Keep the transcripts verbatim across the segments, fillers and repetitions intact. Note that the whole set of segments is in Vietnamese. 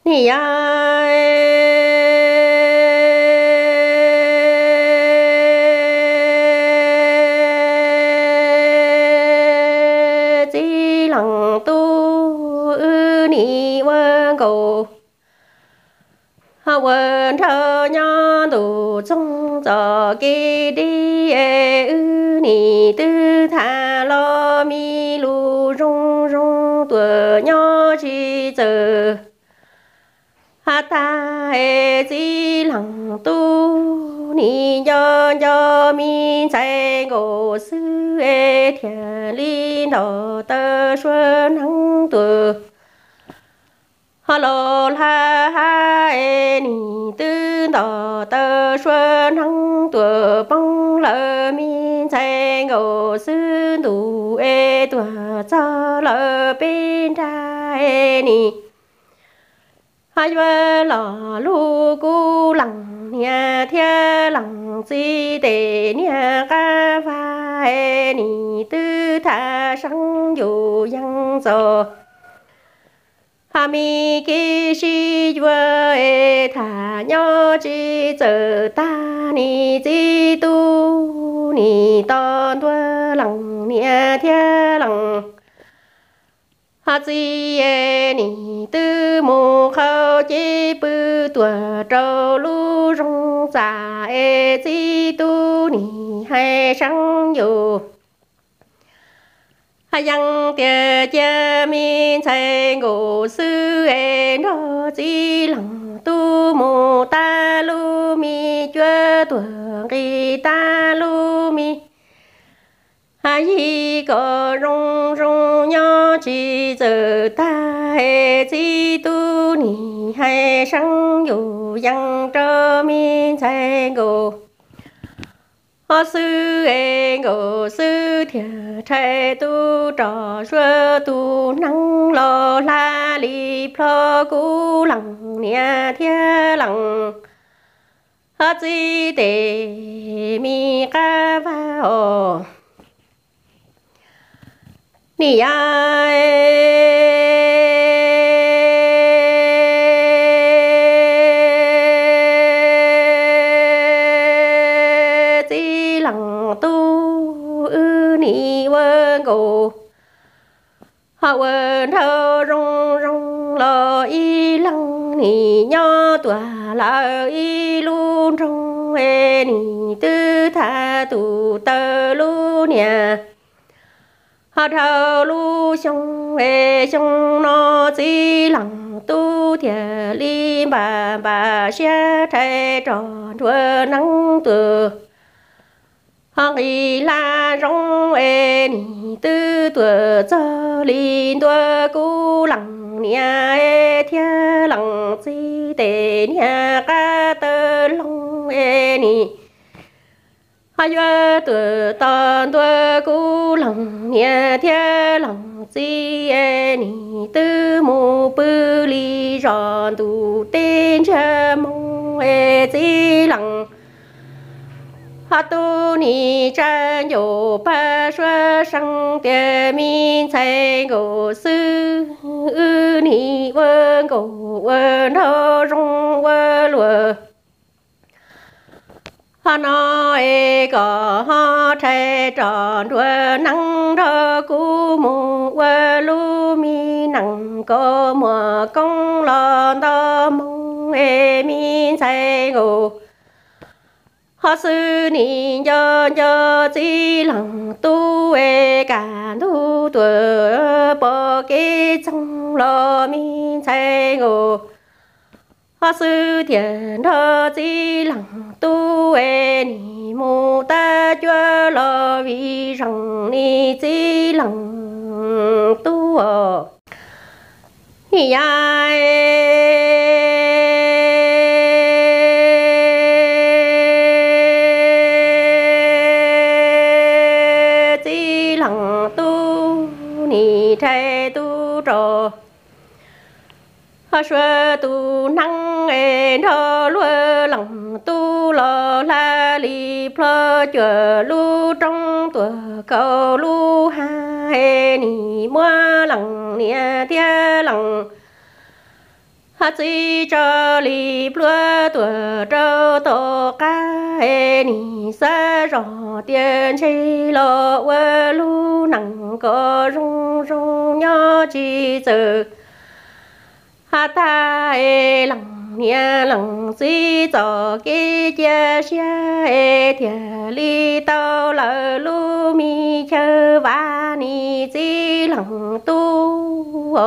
nì ai chỉ lòng tu ư nì vân cầu hà vân thơ nhon tu trong gió kỳ đi ư nì tư thà lo mi lu rong rong tuổi nhỏ chỉ giờ hà ta e chỉ lòng tu ni cho cho mi chạy ngô sư e thiền linh đầu tơ xuân hằng tuổi hello la ha e ni tư đầu tơ xuân hằng tuổi bông lỡ mi chạy ngô sư đủ e tuổi cho lỡ bên trai e ni hai vợ lò lu cu lằng nhà thia lằng chi tề nhà ca vai nì tư tha sang dù yang zo hà mi ki shi vợ e thà nhớ chi giờ ta nì chi tu nì ton tua lằng nhà thia lằng hà chi e nì tư mù khâu chi bư tua trâu lu rong già e chi tu nì hai sang dù hà yang tia chia min chạy ngô sư e nó chi lằng tu mù ta lu mi chua tua kỳ ta lu mi ai có rong rong nhỏ chỉ giờ ta hệ chỉ tu nì hay sang dù yang cho mi chạy ngô họ sư e ngô sư thiệt chạy tu trò xuơ tu năng lo la li plo cú lằng nia thia lằng họ chỉ để mi ca vào nì ai chỉ lằng tu ư nì vân cầu họ vân thơ rong rong lo y lăng nì nhỏ tòa la y luôn trong e nì tư tha tu tơ lu nhà hà thâu lu xong e xong nó chỉ lằng tu thiệt li bà bà sẽ thay tròn thua nắng từ hằng y la rong e nì tư tuổi cho linh tuổi cú lằng nia e thiệt lằng chỉ tề nia ca tơ long e nì hai vợ tuổi tòn tuổi cú lằng nia thia lằng chi e nì tư mù bư li ròn tu tên cha mong e chi lằng hà tu nì cha nhổ ba xuân sang tiền min chạy ngô sư ư nì vân ngô vân thâu rong vân lùa hà nói có họ chạy tròn đuôi nắng thơ cú mù vơ lu mi nắng có mùa công lon to mong e mi chạy ngô họ sư nì cho cho chỉ lằng tu e cả tu tuổi bỏ cái trong lo mi chạy ngô họ sư thiền thơ chỉ lằng tu e nì mù ta chua lo vì rằng nì chỉ lằng tu ở nì ai chỉ lằng tu nì thay tu trò họ xuơ tu năng e thơ lúa lằng tu lo la li plo chua lu trong tuổi cầu lu ha e nì mua lằng nia thia lằng ha chỉ cho li bữa tuổi trâu tổ cá ni sa rõ tiền chi lo vơ lu nặng có rung rung nhớ chi giờ ha ta e lăng nia lăng si cho cái chia sẻ thiệt li tao lỡ lu mi chơi và ni chỉ lăng tu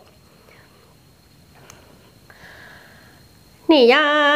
ni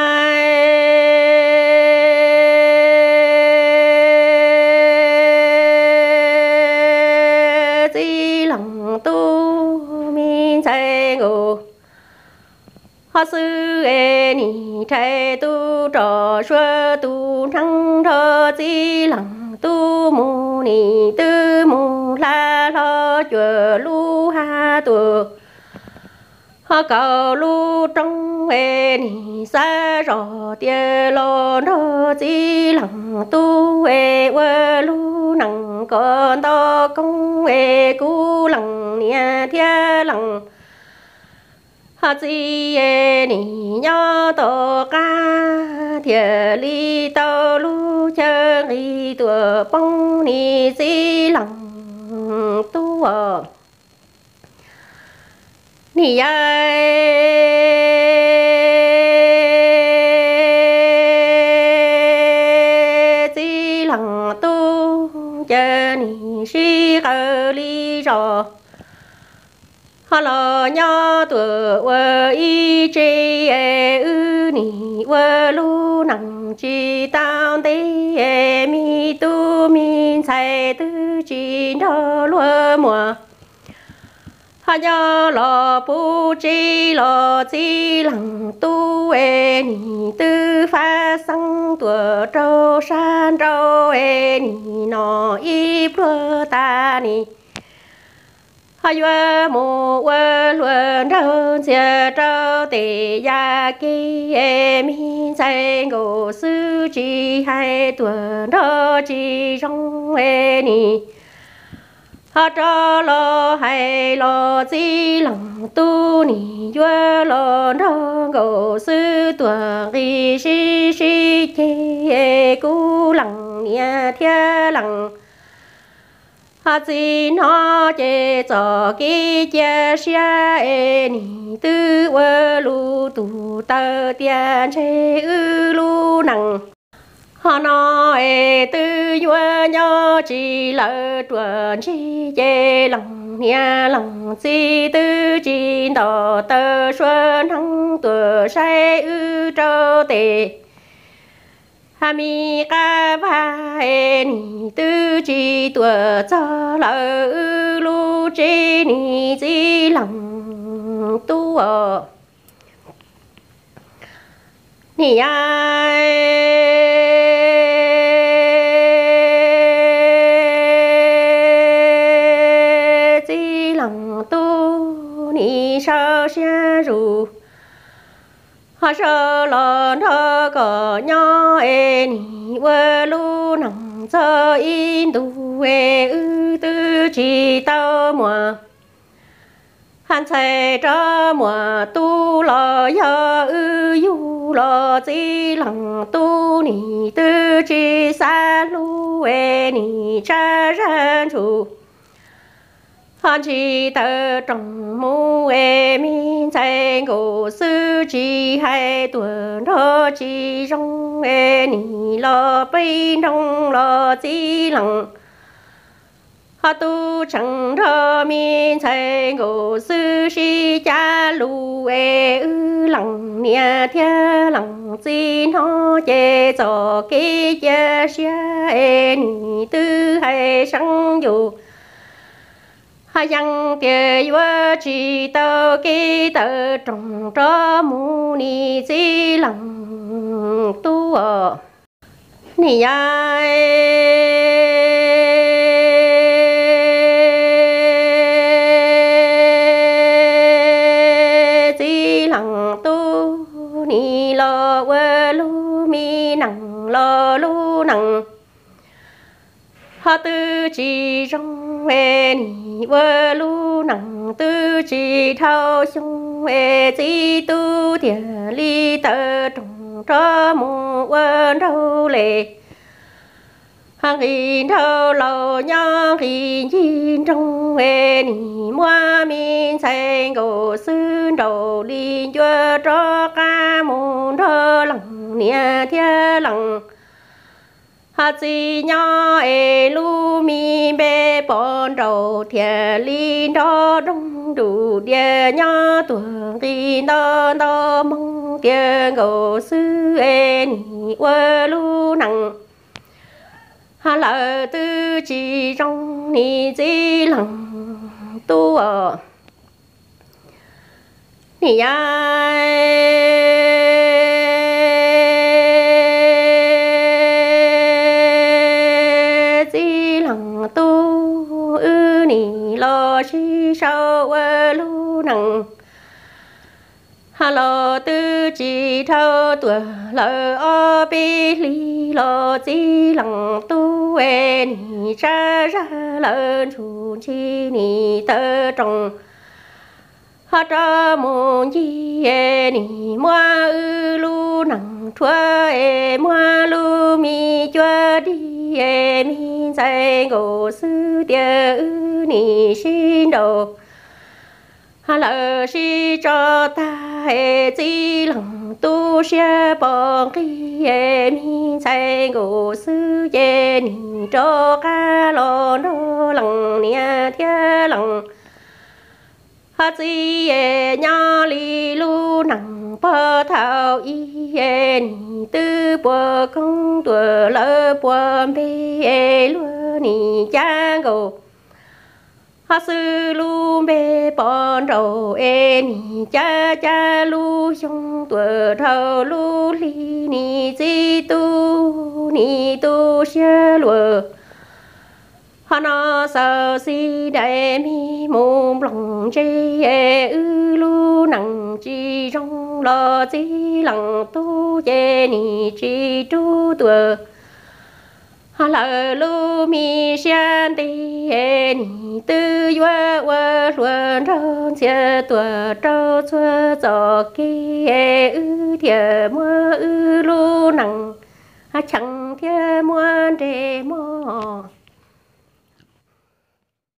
ai chỉ lăng tu mi chơi ngủ họ sư ê ni trái tu trò xua tu thăng thơ chỉ lăng tu mù ni tư mù la lo chùa lu ha tu họ cầu lu trong ê ni sa rõ tia lo nó chỉ lăng tu ê quê lu nặng con to công ê cu lăng nia thia lăng ha chỉ e ni nhớ tổ ca thiệt li tao lu chơi li tua bông ni chỉ lăng tu à ni ai chỉ lăng tu chơi ni si cơ li rồi họ lo nhớ tuổi vợ y chế ư nì vợ lu nặng chi tao tê mi tu mi sai tư chi đó lúa mùa họ nhớ lo bu chi lo chi lăng tu e nì tư pha sang tuổi trâu san trâu e nì nó y bữa ta nì hai vợ mù vợ luôn đâu chia trâu tề gia kí em sai ngô sư chỉ hai tuần đó chỉ trong em nì họ cho lo hay lo chỉ lòng tu nì vợ lo đâu ngô sư tuần đi si si kí cú lăng nia thia lăng ha chỉ nó chế cho cái chia sẻ ni tư vơ lu tu tơ tiền chế ư lu nặng ha nó e tư vơ nhớ chỉ lỡ tuần chỉ chế lòng nia lòng chỉ tư chỉ đỏ tơ xuân hăng tuổi sai ư trâu tề ha mi ca va e ni tư chi tuổi cho lỡ lu chi ni chi lòng tu ở ni ai chi lòng tu ni sao xa ru họ sợ lo nó có nhỏ e ni vợ lu nặng cho in tu e ư tư chỉ tao mùa hắn chạy cho mùa tu lo yo ư yu lo chỉ lặng tu ni tư chỉ xa lu e ni cha ra chủ hắn chỉ tơ trong mu e mi chạy ngô sư chỉ hai tuần đó chỉ trong e ni lo bay trong lo chỉ lặng ha tu chẳng thơ mi chạy ngô sư chỉ cha lu e ư lặng nia thia lặng chỉ nó chế cho cái chia sẻ e ni tư hai sang dù ha yang địa vợ chỉ tao cái tao trồng cho mu ni chỉ lăng tu ở ni ai chỉ lăng tu ni lo vợ lu mi nặng lo lu nặng ha tư chỉ trong về ni vợ lu nặng tư chỉ thâu sung về chỉ tu thiền ly tơ trồng cho mù quân đâu lệ hàng nghìn thâu lâu nhang nghìn chín trong về nỉ mua min xanh cổ xương đầu liên chúa cho ca môn thơ lặng nia thiên lặng hà chỉ nhỏ e lu mi bê bọn đầu thiệt linh đó đông đủ địa nhỏ tuồng tin đó đó mong tiền cổ sư e nỉ quê lu nặng hà lỡ tư chỉ trong nỉ chỉ lặng tu ở nỉ ai tu ư nỉ lo chi sao ơ lu nặng hà lo tư chỉ thâu tuổi lỡ o bi li lo chi lặng tu e nỉ ra ra lợn chủ chi nỉ tơ trồng hà tra môn chi e nỉ mua ư lu nặng thua e mua lu mi chua đi e mi dạy ngô sư địa ư nỉ xin đầu hà lỡ si cho ta e chi lặng tu xe bong ki e mi dạy ngô sư e nỉ cho ca lo nó lặng nia thiên lặng hà chi e nhỏ li lu nặng bơ thao y e nỉ tư bơ công tuổi lỡ bơ bê e lu nỉ cha gồ hà sư lu bê bọn đầu e nỉ cha cha lu trong tuổi thao lu li nỉ chi tu nỉ tu xe lùa hà nó sao si đại mi mồm lòng chê e ư lu nặng chi trong lo chi lặng tu chê nỉ chi tu tuổi hà lỡ lu mi xian ti e nỉ tư yua yua luân rong xia tuổi trâu chua gió ki e ư thiệt mua ư lu nặng hà chẳng thiệt mua đề mò